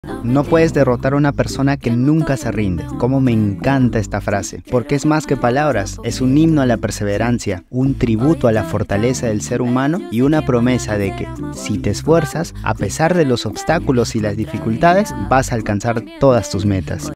No puedes derrotar a una persona que nunca se rinde. Cómo me encanta esta frase, porque es más que palabras, es un himno a la perseverancia, un tributo a la fortaleza del ser humano y una promesa de que, si te esfuerzas, a pesar de los obstáculos y las dificultades, vas a alcanzar todas tus metas.